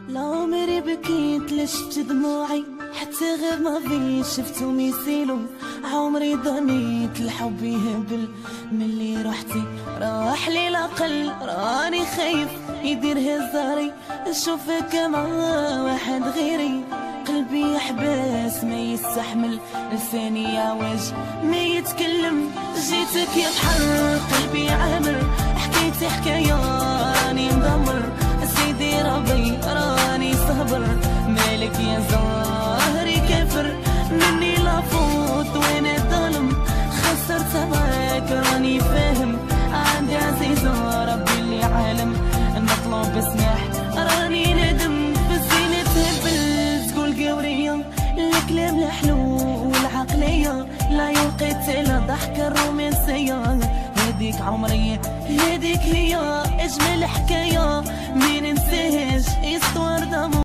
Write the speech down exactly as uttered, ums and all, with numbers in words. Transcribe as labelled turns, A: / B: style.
A: لا عمري بكيت لشفت دموعي حتى غير ما في شفتهم يسيلوا. عمري ضنيت الحب يهبل ملي رحتي راح لي العقل. راني خايف يدير هزاري نشوفك مع واحد غيري. قلبي يحبس ما يستحمل لساني يعوج ما يتكلم. جيتك يا بحر قلبي عامر حكيتي حكاية راني مدمر. سيدي ربي راني صبر مالك يا زهري كافر مني لا فوت وين الظلم. خسرت معاك راني فاهم عندي عزيزة ربي اللي عالم. نطلب بسماح راني ندم في الزينة تهبل تقول قورية الكلام الحلو والعقلية لا يوقيت لا ضحكة الرومانسية. هذيك عمري هذيك هي أجمل حكاية مين نساها